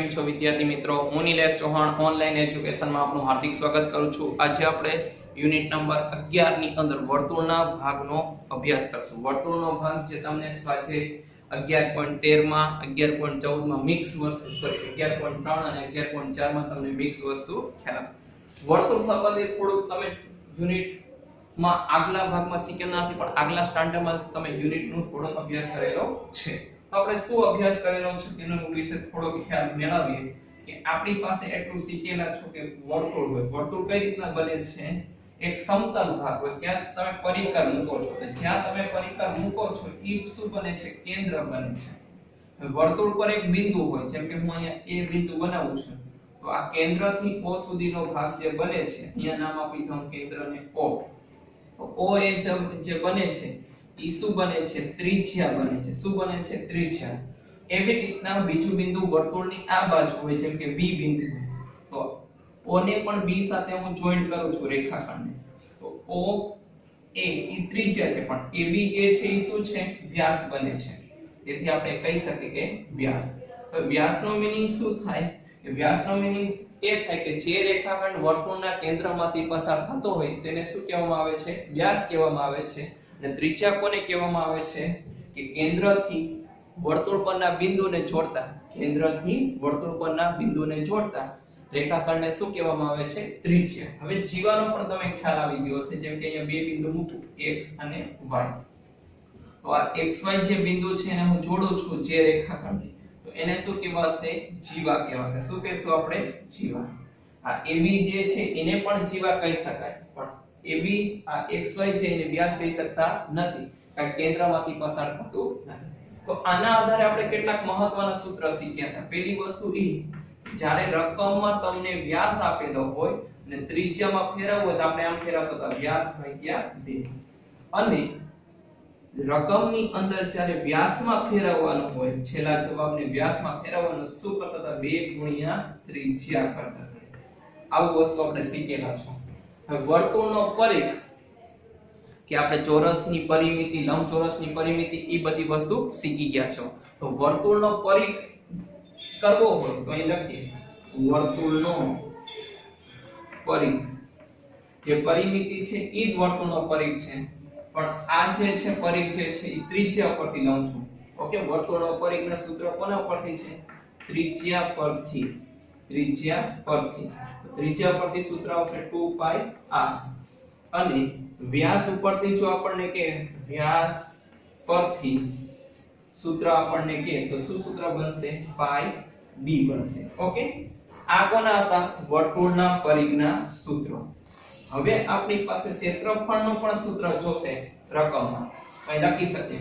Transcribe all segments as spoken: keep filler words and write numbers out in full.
કેમ છો વિદ્યાર્થી મિત્રો? હું નિલેશ ચૌહાણ ઓનલાઈન એજ્યુકેશનમાં આપનું હાર્દિક સ્વાગત કરું છું. આજે આપણે યુનિટ નંબર અગિયાર ની અંદર વર્તુળના ભાગનો અભ્યાસ કરશું. વર્તુળનો ભાગ જે તમને સ્વાધ્યાય અગિયાર પોઈન્ટ તેર માં અગિયાર પોઈન્ટ ચૌદ માં મિક્સ વસ્તુ સોરી અગિયાર પોઈન્ટ ત્રણ અને અગિયાર પોઈન્ટ ચાર માં તમને મિક્સ વસ્તુ ખ્યાલ આવશે. વર્તુળ સંબંધિત થોડુંક તમે યુનિટ માં આગલા ભાગમાં શીખ્યા નથી, પણ આગલા સ્ટાન્ડર્ડમાં તમે યુનિટનો થોડો અભ્યાસ કરેલો છે. આપણે શું અભ્યાસ કરેલો છે તેનો વિશે થોડો ખ્યાલ મેળવીએ કે આપણી પાસે એટલું શીખેલા છો કે વર્તુળ હોય. વર્તુળ કઈ રીતના બને છે? એક સમતલ ભાગ હોય, ત્યાં તમે પરિકર મૂકો છો, તો જ્યાં તમે પરિકર મૂકો છો એ શું બને છે? કેન્દ્ર બને છે. વર્તુળ પર એક બિંદુ હોય, જેમ કે હું અહીંયા એ બિંદુ બનાવું છું, તો આ કેન્દ્રથી O સુધીનો ભાગ જે બને છે, અહીંયા નામ આપી દઉં કેન્દ્રને O. તો O એ જે બને છે ઈ શું બને છે? ત્રિજ્યા બને છે. શું બને છે? ત્રિજ્યા. એવી રીતના બીજું બિંદુ વર્તુળની આ બાજુ હોય, જેમ કે B બિંદુ હોય, તો O ને પણ B સાથે હું જોઈન્ટ કરું છું રેખાખંડને, તો O A ઈ ત્રિજ્યા છે, પણ A B જે છે ઈ શું છે? વ્યાસ બને છે. તેથી આપણે કહી શકીએ કે વ્યાસ. તો વ્યાસનો મીનિંગ શું થાય? કે વ્યાસનો મીનિંગ એ થાય કે જે રેખાખંડ વર્તુળના કેન્દ્રમાંથી પસાર થતો હોય તેને શું કહેવામાં આવે છે? વ્યાસ કહેવામાં આવે છે. અને ત્રિજ્યા કોને કહેવામાં આવે છે? કે કેન્દ્રથી વર્તુળ પરના બિંદુને જોડતા કેન્દ્રથી વર્તુળ પરના બિંદુને જોડતા રેખાખંડને શું કહેવામાં આવે છે? ત્રિજ્યા. હવે જીવાનો પણ તમે ખ્યાલ આવી ગયો હશે, જેમ કે અહીંયા બે બિંદુ મૂકું x અને y. તો આ xy જે બિંદુ છે એને હું જોડું છું જે રેખાખંડને, તો એને શું કહેવાશે? જીવા કહેવાશે. શું કહેશું આપણે? જીવા. આ A B જે છે એને પણ જીવા કહી શકાય, પણ A B આ xy છે એને વ્યાસ કહી શકતા નથી, કારણ કે કેન્દ્રમાંથી પસાર થતું નથી. તો આના આધારે આપણે કેટલાક મહત્વના સૂત્ર શીખ્યા હતા. પહેલી વસ્તુ એ, જ્યારે રકમમાં તમને વ્યાસ આપેલો હોય અને ત્રિજ્યામાં ફેરવવો હોય તો આપણે આમ ફેરવતા હતા વ્યાસ ભાગ્યા બે, અને રકમની અંદર જ્યારે વ્યાસમાં ફેરવવાનું હોય, છેલ્લા જવાબને વ્યાસમાં ફેરવવાનું શું કરતા હતા? બે ગુણ્યા ત્રિજ્યા કરતા હતા. આવું વસ્તુ આપણે શીખેલા છો. હવે વર્તુળનો પરિઘ, કે આપણે ચોરસની પરિમિતિ, લંબચોરસની પરિમિતિ, એ બધી વસ્તુ શીખી ગયા છો. તો વર્તુળનો પરિઘ કરવો હોય તો અહીં લખીએ વર્તુળનો પરિઘ. જે પરિમિતિ છે એ જ વર્તુળનો પરિઘ છે, પણ આ જે છે પરિઘ જે છે એ ત્રિજ્યા પરથી લઉં છું. ઓકે, વર્તુળનો પરિઘના સૂત્ર કોના પરથી છે? ત્રિજ્યા પરથી. ત્રિજ્યા પરથી ત્રિજ્યા પરથી સૂત્ર આવશે ટુ પાઈ આર, અને વ્યાસ ઉપરથી જો આપણને કે વ્યાસ પરથી સૂત્ર આપણને કે તો શું સૂત્ર બનશે? પાઈ બી બનશે. ઓકે, આ કોના હતા? વર્તુળના પરિઘના સૂત્રો. હવે આપણી પાસે ક્ષેત્રફળનું પણ સૂત્ર જોશે રકમમાં. અહીં લખી શકીએ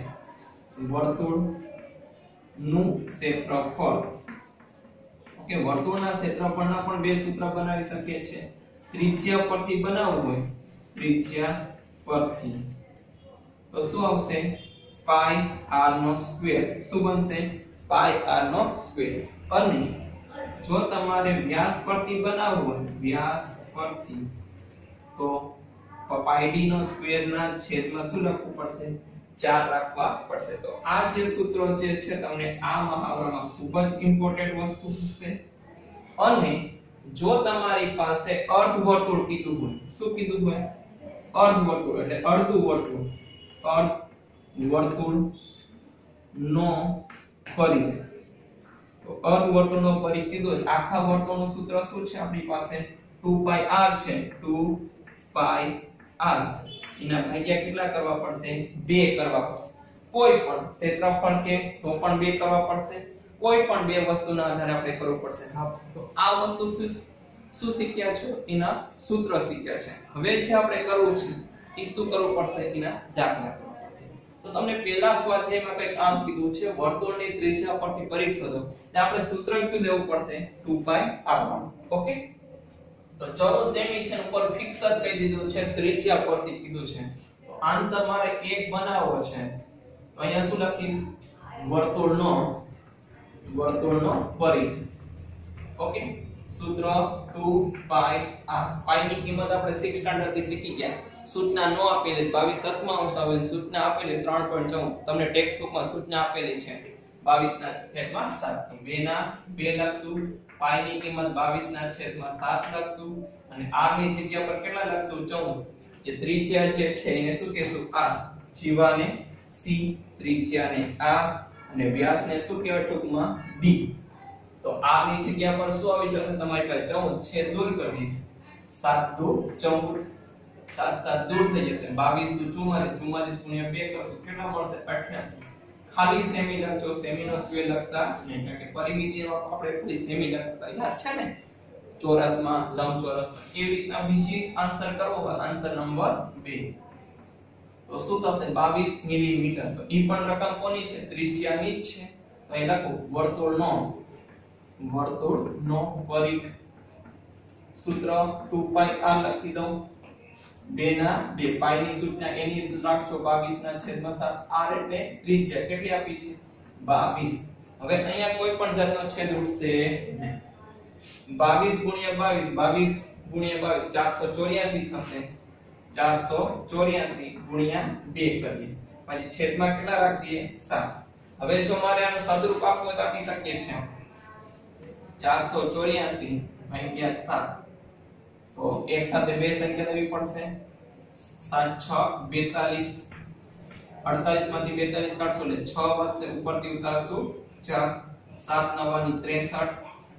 વર્તુળનું ક્ષેત્રફળ. ઓકે, વર્તુળના ક્ષેત્રફળના પણ બે સૂત્ર બનાવી શકીએ છીએ. ત્રિજ્યા પરથી બનાવવું હોય, ત્રિજ્યા પરથી તો શું આવશે? પાઈ આર નો સ્ક્વેર. શું બનશે? પાઈ આર નો સ્ક્વેર. અને જો તમારે વ્યાસ પરથી બનાવવું હોય, વ્યાસ પરથી, તો પાઈ ડી નો સ્ક્વેર ના છેદમાં શું લખવું પડશે? ચાર રાખવા પડશે. તો આ જે સૂત્રો જે છે તમને આ મહાવરામાં ખૂબ જ ઇમ્પોર્ટન્ટ વસ્તુ હશે. અને જો તમારી પાસે અર્ધવર્તુળ કીધું હોય, શું કીધું હોય? અર્ધવર્તુળ એટલે અડધું વર્તુળ. અર્ધવર્તુળ નો પરિઘ. તો અર્ધવર્તુળનો પરિઘ કીધો છે. આખા વર્તુળનું સૂત્ર શું છે આપણી પાસે? ટુ પાઈ આર છે. Two pi R. એના ભાગ્યા કેટલા કરવા પડશે? બે કરવા પડશે. કોઈ પણ ક્ષેત્રફળ કે તો પણ બે કરવા પડશે. કોઈ પણ બે વસ્તુના આધારે આપણે કરવું પડશે. હા, તો આ વસ્તુ શું શું શીખ્યા છો? એના સૂત્ર શીખ્યા છે. હવે જે આપણે કરવું છે એ શું કરવું પડશે? એના દાખલા કરવા પડશે. તો તમને પહેલા સ્વાધ્યાયમાં કંઈક કામ કીધું છે, વર્તુળની ત્રિજ્યા પરથી પરિઘ શોધો. એટલે આપણે સૂત્ર શું લેવું પડશે? Two pi R. ઓકે, તો ચલો સેમિશન ઉપર ફિક્સ જ કહી દીધું છે, ત્રિજ્યા પરથી કીધું છે. તો આન્સર મારે એક બનાવવો છે, તો અહીંયા શું લખીશ? વર્તુળનો વર્તુળનો પરિઘ. ઓકે, સૂત્ર ટુ પાઈ આર. પાઈ ની કિંમત આપણે સિક્સ સ્ટાન્ડર્ડ થી શીખી ગયા. સૂચના નો આપેલી બાવીસ તત્વાંશ આવે, સૂચના આપેલી ત્રણ પોઈન્ટ ચૌદ. તમને ટેક્સ્ટ બુકમાં સૂચના આપેલી છે બાવીસ ના છેદમાં સાત. બે ના બે લખશું, પાઈ ની કિંમત બાવીસ ના છેદમાં સાત લખશું અને r ની જગ્યા પર કેટલા લખશું? ચૌદ. જે ત્રિજ્યા જે છે એને શું કહેશું? r. જીવાને c, ત્રિજ્યાને r અને વ્યાસને શું કહેવાય ટૂંકમાં? d. તો r ની જગ્યા પર શું આવી જશે તમારી પાસે? ચૌદ. છેદ દૂર કરી સાત દુ ચૌદ, સાત સાત દૂર થઈ જશે, બાવીસ દુ ચુમ્માલીસ, ચુમ્માલીસ ગુણ્યા બે કરશું કેટલા મળશે? અઠ્યાસી. ખાલી સેમી લખજો, સેમી નો સ્ક્વેર લખતા નહીં, કારણ કે પરિમિતિમાં આપણે ખાલી સેમી લખતા યાદ છે ને, ચોરસમાં, લંબચોરસમાં. કેવી રીતના બીજી આન્સર કરવો? આન્સર નંબર બે. તો શું થશે? બાવીસ મિલીમીટર. તો ઈ પણ રકમ કોની છે? ત્રિજ્યાની જ છે. તો એ લખો વર્તુળનો વર્તુળનો પરિઘ. સૂત્ર ટુ પાઈ r લખી દઉં. બે ના બે પાઈ ની સૂચના એની રાખજો બાવીસ ના છેદમાં સાત. r એટલે ત્રિજ્યા કેટલી આપી છે? બાવીસ. હવે અહીંયા કોઈ પણ જાતનો છેદ ઉડશે નહીં. બાવીસ ગુણ્યા બાવીસ, બાવીસ ગુણ્યા બાવીસ ચારસો ચોર્યાસી થશે. ચારસો ચોર્યાસી ગુણ્યા બે કરીએ, પછી છેદમાં કેટલા રાખી દઈએ? સાત. હવે જો મારે આનું સાદુરૂપ આપવું હોય તો આપી શકીએ છીએ. ચારસો ચોર્યાસી ભાગ્યા સાત. તો એક સાથે બે સંખ્યા લેવી પડશે. સાત છ બેતાલીસ. અડતાલીસ માંથી બેતાલીસ કાઢશો એટલે છ વધશે, ઉપરથી ઉતારશું ચાર. સાત નવાની ત્રેસઠ.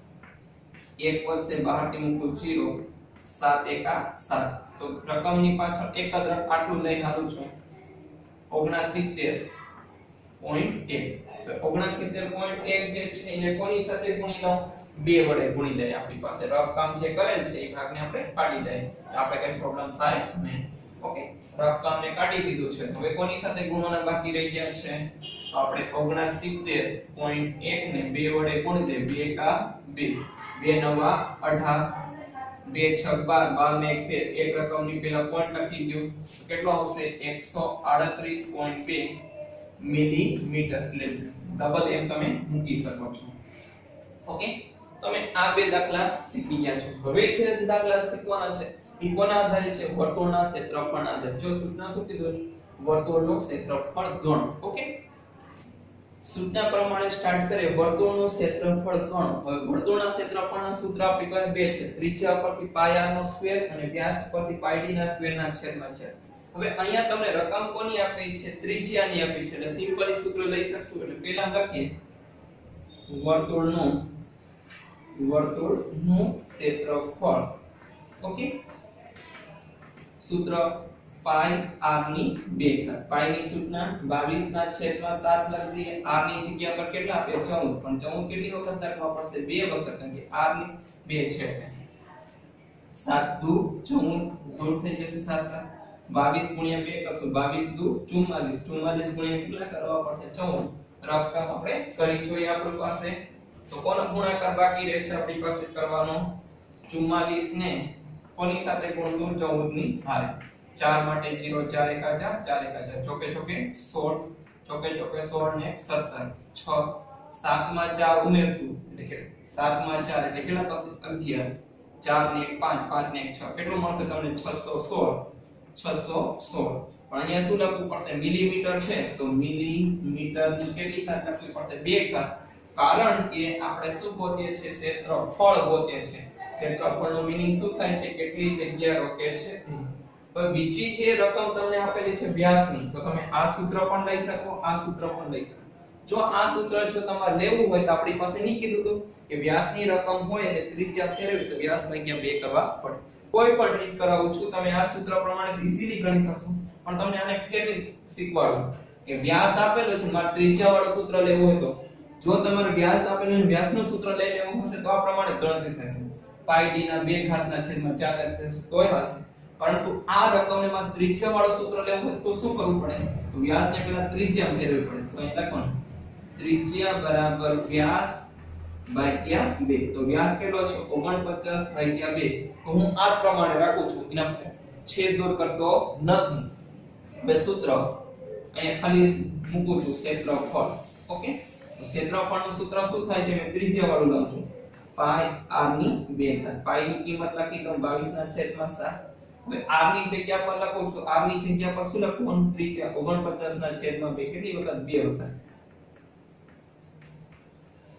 એક વધશે, બહારથી મૂકું જીરો. સાત એકા સાત. તો રકમની પાછળ એક જ આટલું લઈ હાલું છું. ઓગણસિત્તેર પોઈન્ટ એક. તો ઓગણસિત્તેર પોઈન્ટ એક જે છે એને કોની સાથે ગુણી લઉં? બે વડે ગુણી લઈએ. આપણી પાસે રફ કામ જે કરેલ છે એ ભાગને આપણે કાઢી લઈએ, આપણે કઈ પ્રોબ્લેમ થાય નહીં. ઓકે, રફ કામને કાઢી દીધું છે. હવે કોની સાથે ગુણવાના બાકી રહી ગયા છે? તો આપણે ઓગણસિત્તેર પોઈન્ટ એક ને બે વડે ગુણી દઈએ. બે એકા બે, બે નવા અઢાર, બે છક બાર, બાર ને એક તેર. એક રકમની પહેલા પોઈન્ટ લખી દો. કેટલો આવશે? એકસો આડત્રીસ પોઈન્ટ બે મિલીમીટર. એટલે ડબલ એમ તમે મૂકી શકો છો. ઓકે, તમે આ બે દાખલા શીખી ગયા છો. હવે જે દાખલા શીખવાના છે એ કોના આધારે છે? વર્તુળના ક્ષેત્રફળના આધારે. જો સૂચના શું કીધું? વર્તુળનું ક્ષેત્રફળ ગણો. ઓકે, સૂચના પ્રમાણે સ્ટાર્ટ કરીએ. વર્તુળનું ક્ષેત્રફળ ગણો. હવે વર્તુળના ક્ષેત્રફળના સૂત્ર આપણી પાસે બે છે. ત્રિજ્યા પરથી પાઈ r નો સ્ક્વેર અને વ્યાસ પરથી પાઈ d ના સ્ક્વેર ના છેદમાં છે. હવે અહીંયા તમને રકમ કોની આપી છે? ત્રિજ્યાની આપી છે. એટલે સિમ્પલી સૂત્ર લઈ શકશું. એટલે પહેલા લખીએ વર્તુળનું વર્તુળનું ક્ષેત્રફળ. ઓકે, સૂત્ર પાઈ r ની બે ઘાત. પાઈ ની સૂચના બાવીસ ના છેદમાં સાત લખી દઈએ. r ની જગ્યા પર કેટલા આપે? ચૌદ. પણ ચૌદ કેટલી વખત લખવા પડશે? બે વખત, કારણ કે r ની બે છે. સાત દુ ચૌદ, દૂર થઈ જશે સાત સાત. બાવીસ ગુણ્યા બે કરશું, બાવીસ દુ ચુમ્માલીસ, ચુમ્માલીસ ગુણ્યા કેટલા કરવા પડશે? ચૌદ. રફ કામ આપણે કરી જોઈએ આપણી પાસે. તો કોનો ગુણાકાર બાકી રહે છે આપણી પાસે કરવાનો? ચુમ્માલીસ ને કોની સાથે ગુણશું? ચૌદ ની હારે. ચાર માટે જીરો, ચાર એકા ચાર, ચાર એકા ચાર, ચોકે ચોકે સોળ, ચોકે ચોકે સોળ ને સત્તર. છ. સાત માં ચાર ઉમેરશું એટલે કે સાત માં ચાર એટલે કેટલા થશે? અગિયાર. ચાર ને એક પાંચ, પાંચ ને એક છ. કેટલું મળશે તમને? છસો સોળ. છસો સોળ. પણ અહીંયા શું લખવું પડશે? મિલીમીટર છે તો મિલીમીટર ની કેટલી ઘાત લખવી પડશે? બે ઘાત. કારણ કે આપણે શું ગોતીએ છીએ? ક્ષેત્રફળ ગોતીએ છીએ. ક્ષેત્રફળનો મીનિંગ શું થાય છે? કેટલી જગ્યા રોકે છે. તો બીજી જે રકમ તમને આપેલી છે વ્યાસની, તો તમે આ સૂત્ર પણ લઈ શકો, આ સૂત્ર પણ લઈ શકો. જો આ સૂત્ર જો તમારે લેવું હોય તો આપણી પાસે નહીં કીધું હતું કે વ્યાસની રકમ હોય અને ત્રિજ્યા ફેરવી તો વ્યાસ ભાગ્યા બે કરવા પડે. કોઈ પણ રીત કરાવું છું, તમે આ સૂત્ર પ્રમાણે ઈઝીલી ગણી શકશો. પણ તમને આને ફેરવી શીખવાડું કે વ્યાસ આપેલો છે, મારે ત્રિજ્યા વાળું સૂત્ર લેવું હોય તો જો તમારે વ્યાસ આપેલું અને વ્યાસનું સૂત્ર લઈ લેવું હશે તો આ પ્રમાણે ગણતરી થશે. પાઈ d ના બે ઘાતના છેદમાં ચાર થશે તોય હાલશે. પરંતુ આ રકમને માં ત્રિજ્યા વાળું સૂત્ર લેવું હોય તો શું કરવું પડે? તો વ્યાસને પહેલા ત્રિજ્યા ફેરવવી પડે. તો અહીં લખવાનું ત્રિજ્યા બરાબર વ્યાસ ભાગ્યા બે. તો વ્યાસ કેટલો છે? ઓગણપચાસ ભાગ્યા બે. તો હું આ પ્રમાણે રાખું છું, એના છેદ દૂર કરતો નથી. હવે સૂત્ર અહીંયા ખાલી મૂકું છું, ક્ષેત્રફળ. ઓકે, તો ક્ષેત્રફળનું સૂત્ર શું થાય છે? મેં ત્રિજ્યા વાળું લઉં છું. પાઈ r ની બે ઘાત. પાઈ ની કિંમત લખી દઉં બાવીસ ના છેદમાં સાત. હવે r ની જગ્યા પર લખું છું. r ની જગ્યા પર શું લખવાનું? ત્રિજ્યા ઓગણપચાસ ના છેદમાં બે. કેટલી વખત? બે વખત.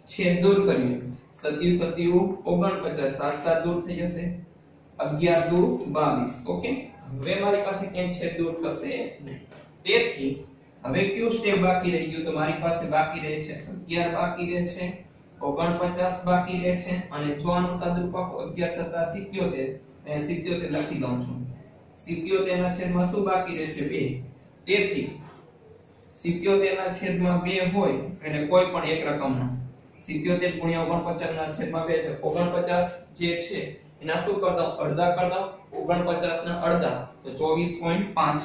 છેદ દૂર કરીએ સત્યુ સત્યુ ઓગણપચાસ, સાત સાત દૂર થઈ જશે, અગિયાર દૂ બાવીસ. ઓકે, હવે મારી પાસે કેમ છેદ દૂર થશે નહીં. તેથી હવે કયું સ્ટેપ બાકી રહી ગયું? તો મારી પાસે બાકી રહે છે અગિયાર બાકી રહે છે, ઓગણપચાસ બાકી રહે છે અને જો આનું સાદુરૂપ આપો અગિયાર સત્તા સિત્યોતેર, એ સિત્યોતેર લખી દઉં છું. સિત્યોતેર ના છેદમાં શું બાકી રહે છે? બે. તેથી સિત્યોતેર ના છેદમાં બે હોય એટલે કોઈ પણ એક રકમનો સિત્યોતેર ગુણ્યા ઓગણપચાસ ના છેદમાં બે છે. ઓગણપચાસ જે છે એના શું કર દઉં? અડધા કર દઉં. ઓગણપચાસ ના અડધા તો ચોવીસ પોઈન્ટ પાંચ.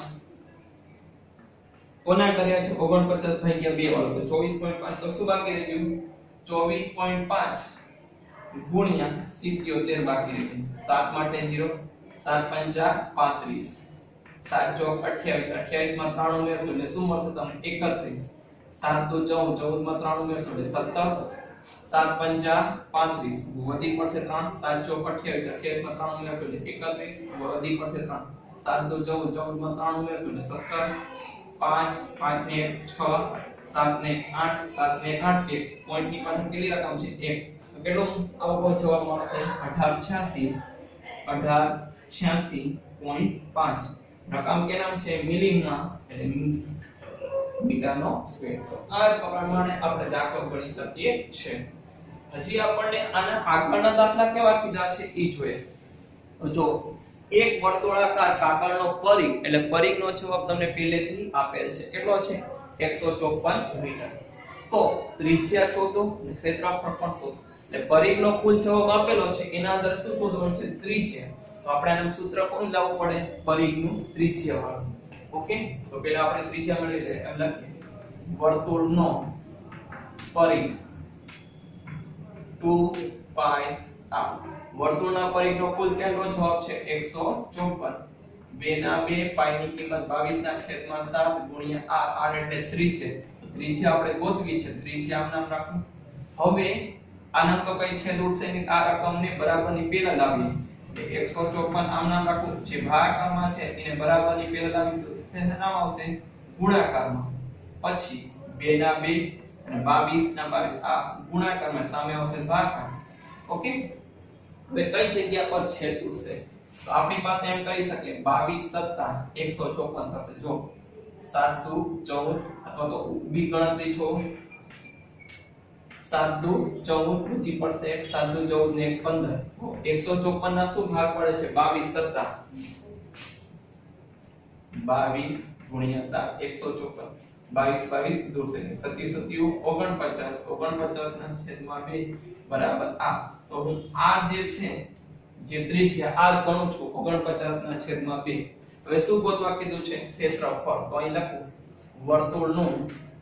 કોના કર્યા છે? ઓગણપચાસ ભાગ્યા બે વાળો તો ચોવીસ પોઈન્ટ પાંચ. તો શું બાકી રહી ગયું? ચોવીસ પોઈન્ટ પાંચ ગુણ્યા સિત્યોતેર બાકી રહી ગયું. સાત માટે ઝીરો, સાત પંચા પાંત્રીસ, સાત ચોક અઠ્યાવીસ, અઠ્યાવીસ માં ત્રણ ઉમેરશો એટલે શું મળશે તમને? એકત્રીસ. સાત દુ ચૌદ, ચૌદ માં ત્રણ ઉમેરશો એટલે સત્તર, સાત પંચા પાંત્રીસ, વધી પડશે ત્રણ, સાત ચોક અઠ્યાવીસ, અઠ્યાવીસ માં ત્રણ ઉમેરશો એટલે એકત્રીસ, વધી પડશે ત્રણ, સાત દુ ચૌદ, ચૌદ માં ત્રણ ઉમેરશો એટલે સત્તર, પાંચ, પાંચ ને એક છ, સાત ને આઠ, સાત ને આઠ એક, પોઈન્ટ ની પાછળ કેટલી રકમ છે? એક. તો કેટલો આવો જવાબ મળશે? અઢાર છ્યાસી, અઢાર છ્યાસી પોઈન્ટ પાંચ. રકમ કે નામ છે? મિલિમાં એટલે મીટરનો સ્ક્વેર. તો આ પ્રમાણે આપણે દાખલો ગણી શકીએ છે. હજી આપણને આના આગળના દાખલા કેવા કીધા છે ઈ જોઈએ. તો જો એક વર્તુળાકાર કાગળનો પરિઘ એટલે પરિઘનો જવાબ તમને પહેલેથી આપેલ છે. કેટલો છે? એકસો ચોપન મીટર. તો ત્રિજ્યા શોધો અને ક્ષેત્રફળ પણ શોધો. એટલે પરિઘનો કુલ જવાબ આપેલો છે એના અંદર શું શોધવાનું છે? ત્રિજ્યા. તો આપણે આનું સૂત્ર કોણ લાવવું પડે? પરિઘનું ત્રિજ્યા વાળું. ઓકે, તો પહેલા આપણે ત્રિજ્યા મેળવી લઈએ. એમ લખીએ વર્તુળનો પરિઘ ટુ પાઈ આર. વર્તુળના પરિઘનો કુલ કેટલો જવાબ છે? એકસો ચોપન. બે ના બે, પાઈ ની કિંમત બાવીસ ના છેદમાં સાત ગુણ્યા r. r એટલે ત્રણ છે. ત્રિજ્યા આપણે ગોતવી છે. ત્રિજ્યા આમ નામ રાખો. હવે આનામ તો કઈ છેદ ઉડશે નહીં. આ રકમને બરાબરની પહેલા લાવીએ. એકસો ચોપન આમ નામ રાખું. જે ભાગાકારમાં છે એને બરાબરની પહેલા લાવીશું. શેના નામ આવશે? ગુણાકારમાં. પછી બે ના બે અને બાવીસ ના બાવીસ આ ગુણાકારમાં સામે આવશે ભાગાકાર. ઓકે, હવે કઈ જગ્યા પર છેદ ઉડશે? તો આપણી પાસે એમ કરી શકીએ બાવીસ સત્તા એકસો ચોપન થશે. જો સાત દુ ચૌદ અથવા તો ઊભી ગણતરી છો. સાત દુ ચૌદ વધી પડશે એક, સાત દુ ચૌદ ને એક પંદર. તો એકસો ચોપન ના શું ભાગ પડે છે? બાવીસ સત્તા બાવીસ ગુણ્યા સાત એકસો ચોપન. બાવીસ બાવીસ દૂર થઈ ગઈ. સત્યુ સત્યુ ઓગણપચાસ, ઓગણપચાસ ના છેદમાં બે બરાબર આ. તો હું આ જે છે જે ત્રિજ્યા આ ગણું છું ઓગણપચાસ ના છેદમાં બે. હવે શું ગોતવા કીધું છે? ક્ષેત્રફળ. તો અહીં લખું વર્તુળનું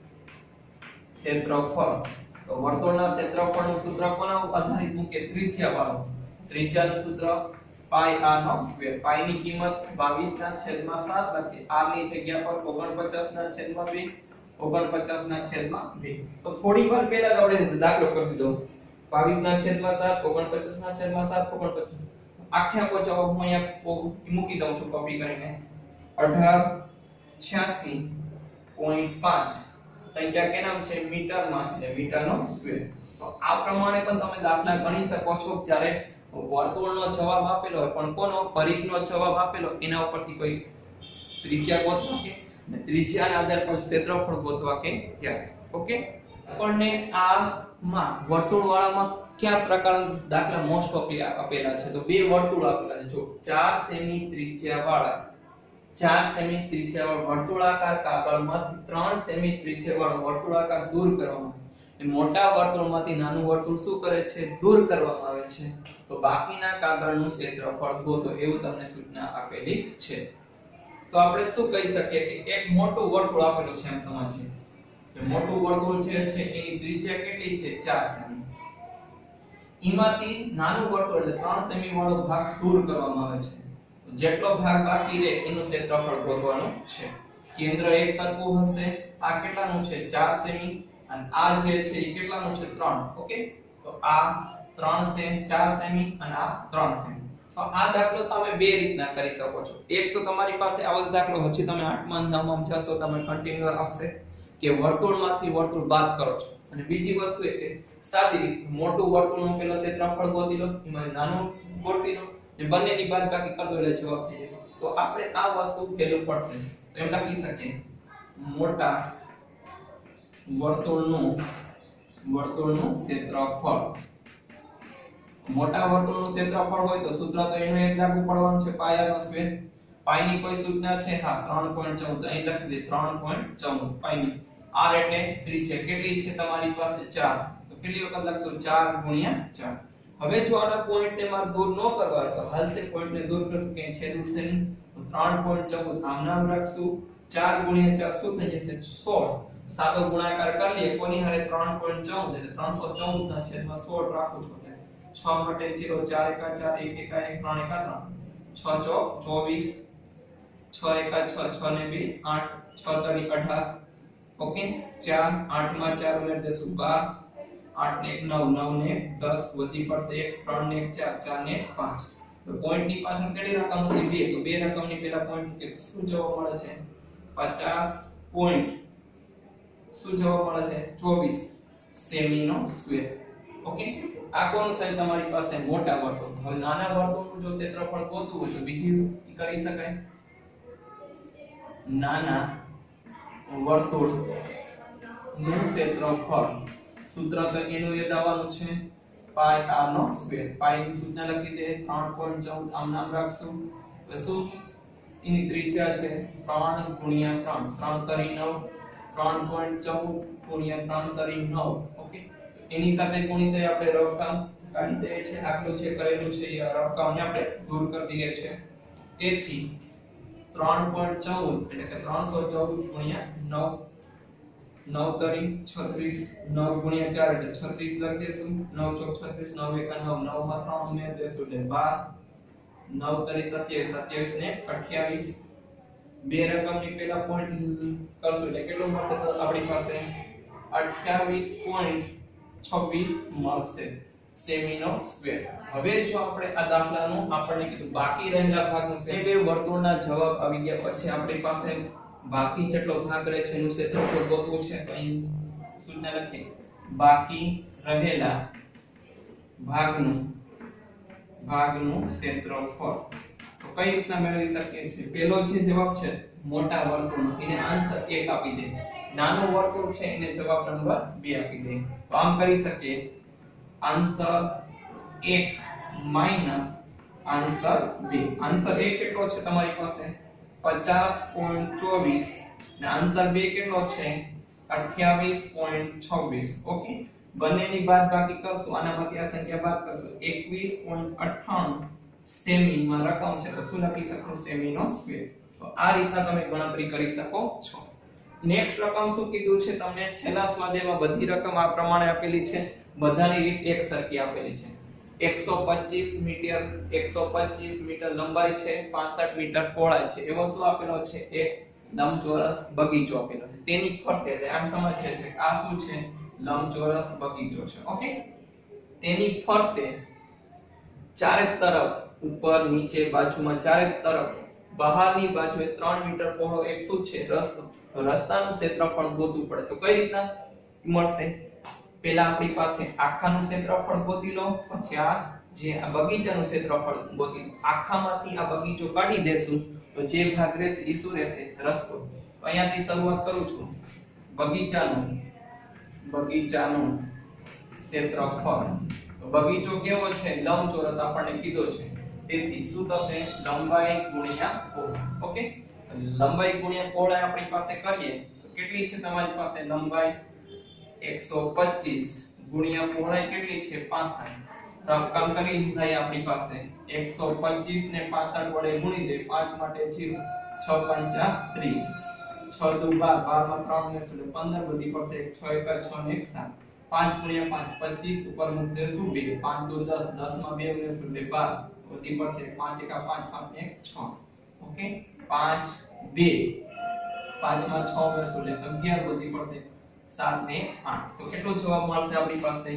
ક્ષેત્રફળ. તો વર્તુળના ક્ષેત્રફળનું સૂત્ર કોના આધારિત મૂકે? ત્રિજ્યા વાળું. ત્રિજ્યાનું સૂત્ર પાઈ r નો સ્ક્વેર. પાઈ ની કિંમત બાવીસ ના છેદમાં સાત લખીએ. r ની જગ્યા પર ઓગણપચાસ ના છેદમાં બે, ઓગણપચાસ ના છેદમાં બે. તો થોડી વાર પહેલા જ આપણે દાખલો કરી દીધો. બાવીસ ના છેદમાં સાત, ઓગણપચાસ ના છેદમાં સાત, ઓગણપચાસ. આખે આખો જવાબ હું અહીંયા મૂકી દઉં છું કોપી કરીને. અઢાર છ્યાસી પોઈન્ટ પાંચ. સંખ્યા કે નામ છે? મીટરમાં એટલે મીટરનો સ્ક્વેર. તો આ પ્રમાણે પણ તમે દાખલા ગણી શકો છો. જ્યારે વર્તુળનો જવાબ આપેલો હોય પણ કોનો? પરિઘનો જવાબ આપેલો એના ઉપરથી કોઈ ત્રિજ્યા ગોતવા કે ત્રિજ્યાના આધાર પર ક્ષેત્રફળ ગોતવા કે ત્યારે. ઓકે, આપણને આમાં વર્તુળ વાળામાં કયા પ્રકારના દાખલા મોસ્ટ ઓફ આપેલા છે? તો બે વર્તુળ આપેલા છે. જો ચાર સેમી ત્રિજ્યા વાળા ચાર સેમી ત્રિજ્યા વાળા વર્તુળાકાર કાગળમાંથી ત્રણ સેમી ત્રિજ્યા વાળો વર્તુળાકાર દૂર કરવામાં આવે. મોટા વર્તુળમાંથી નાનું વર્તુળ શું કરે છે? દૂર કરવામાં આવે છે. તો બાકીના કાગળનું ક્ષેત્રફળ ગોતો એવું તમને સૂચના આપેલી છે. તો આપણે શું કહી શકીએ કે એક મોટું વર્તુળ આપેલું છે એમ સમજીએ. કે મોટું વર્તુળ જે છે એની ત્રિજ્યા કેટલી છે? ચાર સેમી. એમાંથી નાનું વર્તુળ એટલે ત્રણ સેમી વાળો ભાગ દૂર કરવામાં આવે છે. તો જેટલો ભાગ બાકી રહે એનું ક્ષેત્રફળ ગોતવાનું છે. કેન્દ્ર એક સરખું હશે. આ કેટલાનું છે? ચાર સેમી. અને આ જે છે એ કેટલાનું છે? ત્રણ. ઓકે, તો આ ત્રણ છે, ચાર સેમી અને આ ત્રણ સેમી. તો આ દાખલો તમે બે રીતના કરી શકો છો. એક તો તમારી પાસે આવો દાખલો હજી તમે આઠમા નવમા જશો તમે કન્ટિન્યુઅસ આવશે કે વર્તુળમાંથી વર્તુળ બાદ કરો છો. અને બીજી વસ્તુ એ કે સાદી રીત મોટું વર્તુળનું પેલો ક્ષેત્રફળ ગોતી લો, એમાં નાનું ગોતી લો અને બંનેની બાદબાકી કરી દો એટલે જવાબ થઈ જાય. તો આપણે આ વસ્તુ ખેલું પડશે. તો એમ લખી શકીએ મોટા વર્તુળનું વર્તુળનું ક્ષેત્રફળ. મોટા વર્તુળનું ક્ષેત્રફળ હોય તો સૂત્ર તો એનું એક લાગુ પડવાનું છે પાયાનો સ્ક્વેર. પાઈની કોઈ સૂચના છે? હા, ત્રણ પોઈન્ટ ચૌદ અહીં લખી દે ત્રણ પોઈન્ટ ચૌદ પાઈની. r એટલે ત્રિજ્યા કેટલી છે તમારી પાસે? ચાર. તો કેટલી વખત લખશો? ચાર ગુણ્યા ચાર. હવે જો આના પોઈન્ટને મારે દૂર ન કરવા હોય તો હાલશે પોઈન્ટને દૂર કરશું કે છેદ ઉડશે નહીં. તો ત્રણ પોઈન્ટ ચૌદ આમ નામ રાખશું. ચાર ગુણ્યા ચાર શું થઈ જશે? સોળ. સાદો ગુણાકાર કરી લઈએ કોની હારે? ત્રણ પોઈન્ટ ચૌદ એટલે ત્રણસો ચૌદ ના છેદમાં સોળ રાખું છું. છ માટે zero, ચાર એકા ચાર, એક એકા એક, ત્રણ એકા ત્રણ, છ ચોક ચોવીસ, છ એકા છ, છ ને બે આઠ, છ તરી અઢાર. ઓકે, ચાર, આઠ માં ચાર ઉમેરી દેશું બાર, આઠ ને એક નવ, નવ ને એક દસ, વધી પડશે એક, ત્રણ ને એક ચાર, ચાર ને એક પાંચ. તો પોઈન્ટ ની પાછળ કેટલી રકમ હતી? બે. તો બે રકમની પહેલા પોઈન્ટ કે શું જવાબ મળે છે? પચાસ પોઈન્ટ શું જવાબ મળે છે? ચોવીસ સેમી નો સ્ક્વેર. ઓકે, આ કોણ થાય તમારી પાસે? મોટા વર્તુળ. હવે નાના વર્તુળનું જો ક્ષેત્રફળ ગોતવું હોય તો બીજી કરી શકાય. નાના વર્તુળનું ક્ષેત્રફળ સૂત્ર તો એનું યાદ આવવાનું છે પાઈ r નો સ્ક્વેર. પાઈ ની સૂચના લખી દે ત્રણ પોઈન્ટ ચૌદ આમ નામ રાખશું. તો શું એની ત્રિજ્યા છે? ત્રણ ગુણ્યા ત્રણ, ત્રણ તરી નવ, ત્રણ પોઈન્ટ ચૌદ ગુણ્યા ત્રણ તરી નવ. ઓકે, એની સાથે ગુણી દે આપણે રકમ કાઢી દે છે. આટલું જે કરેલું છે એ રકમને આપણે દૂર કરી દઈએ છે. તેથી ત્રણ પોઈન્ટ ચૌદ એટલે કે ત્રણસો ચૌદ ગુણ્યા નવ, નવ તરી છત્રીસ, નવ ગુણ્યા ચાર એટલે છત્રીસ લખી દેશું. નવ ચોક છત્રીસ, નવ એકા નવ, નવ માં ત્રણ ઉમેરી દેશું એટલે બાર, નવ તરી સત્યાવીસ, સત્યાવીસ ને અઠ્યાવીસ. બે રકમની પહેલા પોઈન્ટ કરશું એટલે કેટલું મળશે? તો આપણી પાસે અઠ્યાવીસ પોઈન્ટ છવ્વીસ મળશે સેમી નો સ્ક્વેર. હવે જો આપણે આ દાખલાનું આપણને કીધું બાકી રહેલા ભાગનું છે બે વર્તુળના જવાબ આવી ગયા પછી આપણી પાસે બાકી જેટલો ભાગ રહે છે એનું ક્ષેત્રફળ ગોતવું છે. તો અહીં સૂચના લખીએ બાકી રહેલા ભાગનું ભાગનું ક્ષેત્રફળ. તો કઈ રીતના મેળવી શકીએ છીએ? પહેલો જે જવાબ છે મોટા વર્તુળનો એને આન્સર એક આપી દે, નાનું વર્તુળ છે એને જવાબ નંબર બે આપી દે. તો આમ કરી શકીએ આન્સર એક માઈનસ આન્સર બે. આન્સર એક કેટલો છે તમારી પાસે? પચાસ પોઈન્ટ ચોવીસ અને આન્સર બે કેટલો છે? અઠ્યાવીસ પોઈન્ટ છવ્વીસ. ઓકે, બંનેની બાદબાકી કરશું, આનામાંથી આ સંખ્યા બાદ કરશું, એકવીસ પોઈન્ટ અઠ્ઠાણું સેમી માં રકમ છે તો શું લખી શકું? સેમી નો સ્ક્વેર. તો આ રીતના તમે ગણતરી કરી શકો છો. નેક્સ્ટ રકમ શું કીધું છે તમને? છેલ્લા સ્વાધ્યાયમાં બધી રકમ આ પ્રમાણે આપેલી છે, બધાની રીત એક સરખી આપેલી છે. એકસો પચીસ મીટર એકસો પચીસ મીટર લંબાઈ છે, પાંસઠ મીટર પહોળાઈ છે. એવો શું આપેલો છે? એક લંબચોરસ બગીચો આપેલો છે. તેની ફરતે એટલે આમ સમજે છે આ શું છે? લંબચોરસ બગીચો છે. ઓકે, તેની ફરતે ચારે તરફ ઉપર નીચે બાજુમાં ચારે તરફ બહારની બાજુએ ત્રણ મીટર પહોળો એક શું છે? રસ્તો. તો રસ્તાનું ક્ષેત્રફળ ગોતવું પડે. તો કઈ રીતના મળશે? પહેલા આપણી પાસે આખાનું ક્ષેત્રફળ ગોતી લો, પછી આ જે આ બગીચાનું ક્ષેત્રફળ ગોતી લો. આખામાંથી આ બગીચો કાઢી દેશું તો જે ભાગ રહેશે એ શું રહેશે? રસ્તો. તો અહીંયાથી શરૂઆત કરું છું. બગીચાનું બગીચાનું ક્ષેત્રફળ. તો બગીચો કેવો છે? લંબચોરસ આપણને કીધો છે. તેથી શું થશે? લંબાઈ ગુણ્યા પહોળાઈ. ઓકે, લંબાઈ ગુણ્યા પહોળાઈ આપણી પાસે કરીએ તો કેટલી છે તમારી પાસે? લંબાઈ એકસો પચીસ ગુણ્યા પહોળાઈ કેટલી છે? પાંસઠ. રકમ કરી થાય આપણી પાસે એકસો પચીસ ને પાંસઠ વડે ગુણી દે. પાંચ માટે જીરો, છ પંચા ત્રીસ, છ દુ બાર, બાર માં ત્રણ ઉમેરશું એટલે પંદર, વધી પડશે એક, છ એકા છ ને એક સાત, પાંચ ગુણ્યા પાંચ પચીસ, ઉપર મૂકી દેશું બે, પાંચ દુ દસ, દસ માં બે ઉમેરશું એટલે બાર, વધી પડશે પાંચ એકા પાંચ, પાંચ ને એક છ. ઓકે, પાંચ બે, પાંચ માં છ ઉમેરશું એટલે અગિયાર, વધી પડશે સાત ને આઠ. તો કેટલો જવાબ મળશે આપણી પાસે?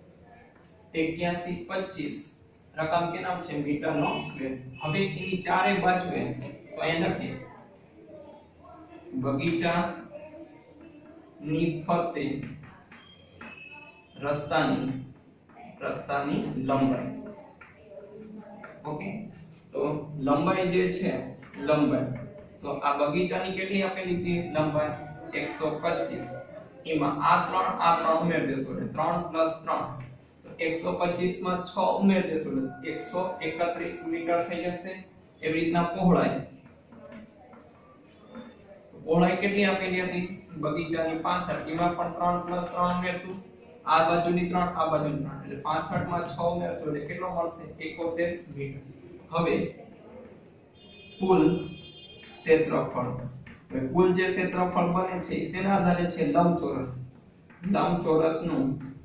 એક્યાસી પચીસ. રકમ કે નામ છે મીટર નો સ્ક્વેર. હવે એની ચારે બાજુએ તો અહીંયા લખીએ બગીચા ની ફરતે રસ્તાની રસ્તાની લંબાઈ. ઓકે, તો લંબાઈ જે છે લંબાઈ તો આ બગીચાની કેટલી આપેલી હતી લંબાઈ એકસો પચીસ. એમાં આ ત્રણ આ ત્રણ ઉમેર દેશો એટલે ત્રણ પ્લસ ત્રણ તો એકસો પચીસ માં છ ઉમેર દેશો એટલે એકસો એકત્રીસ મીટર થઈ જશે. એવી રીતના પહોળાઈ પહોળાઈ કેટલી આપેલી હતી બગીચાની પાસઠ. એમાં પણ ત્રણ પ્લસ ત્રણ ઉમેરશું. આ બાજુની ત્રણ આ બાજુની ત્રણ એટલે પાસઠ માં છ ઉમેરશું એટલે કેટલો મળશે એકોતેર મીટર. હવે કુલ ક્ષેત્રફળ. હવે કુલ જે ક્ષેત્રફળ બને છે એ શેના આધારે છે લંબચોરસ. લંબચોરસનું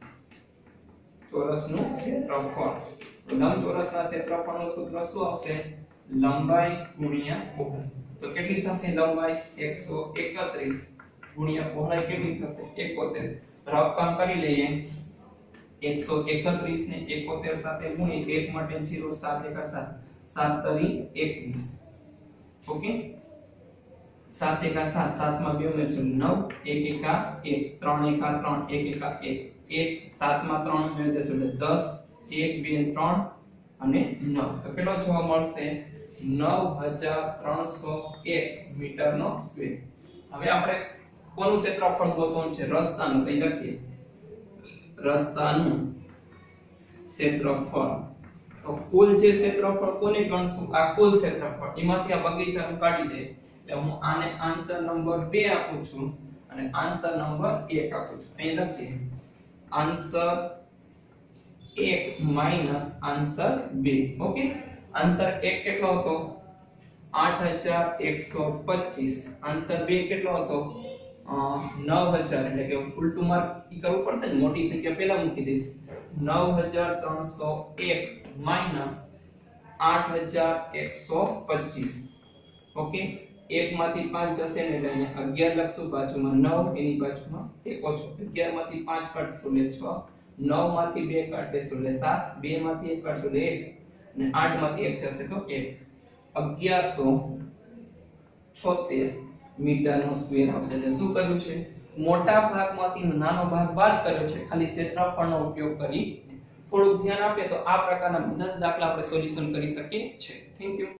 ચોરસનું ક્ષેત્રફળ. તો લંબચોરસના ક્ષેત્રફળનું સૂત્ર શું આવશે લંબાઈ ગુણ્યા પહોળાઈ. તો કેટલી થશે લંબાઈ એકસો એકત્રીસ ગુણ્યા પહોળાઈ કેટલી થશે એકોતેર. રફ કામ કરી લઈએ. એકસો એકત્રીસ ને એકોતેર સાથે ગુણીએ એક માટે zero સાત એકા સાત સાત તરી એકવીસ. ઓકે, સાત એકા સાત સાત માં બે ઉમેરશું નવ એક એકા એક ત્રણ એકા ત્રણ એક એકા એક એક સાત માં ત્રણ ઉમેરી દેશું એટલે દસ એક બે ત્રણ અને નવ. તો કેટલો જવાબ મળશે નવ હજાર ત્રણસો એક મીટરનો સ્ક્વેર. હવે આપણે કોનું ક્ષેત્રફળ ગોતવાનું છે રસ્તાનું. તો લખીએ રસ્તાનું ક્ષેત્રફળ. તો કુલ જે ક્ષેત્રફળ કોને ગણશું આ કુલ ક્ષેત્રફળ. એમાંથી આ બગીચાનું કાઢી દે એટલે હું આને આન્સર નંબર બે આપું છું અને આન્સર નંબર એક આપું છું. અહીં લખીએ આન્સર એક માઈનસ આન્સર બે. ઓકે, આન્સર એક કેટલો હતો આઠ હજાર એકસો પચીસ. આન્સર બે કેટલો હતો નવ હજાર. એટલે કે ઉલટું માર્ક ઈ કરવું પડશે ને મોટી સંખ્યા પહેલા મૂકી દઈશ. નવ હજાર ત્રણસો એક માઈનસ આઠ હજાર એકસો પચીસ. ઓકે, એક માંથી પાંચ જશે ને એટલે અહીંયા અગિયાર લખશું. બાજુમાં નવ એની બાજુમાં એક ઓછો. અગિયાર માંથી પાંચ કાઢશું એટલે છ. નવ માંથી બે કાઢીશું એટલે સાત. બે માંથી એક કાઢશું એટલે એક અને આઠ માંથી એક જશે તો એક. અગિયારસો છોતેર મીટરનો સ્ક્વેર આવશે. એટલે શું કર્યું છે મોટા ભાગમાંથી નાનો ભાગ બાદ કર્યો છે ખાલી ક્ષેત્રફળનો ઉપયોગ કરી. થોડું ધ્યાન આપે તો આ પ્રકારના બધા દાખલા આપણે સોલ્યુશન કરી શકીએ છીએ. Thank you.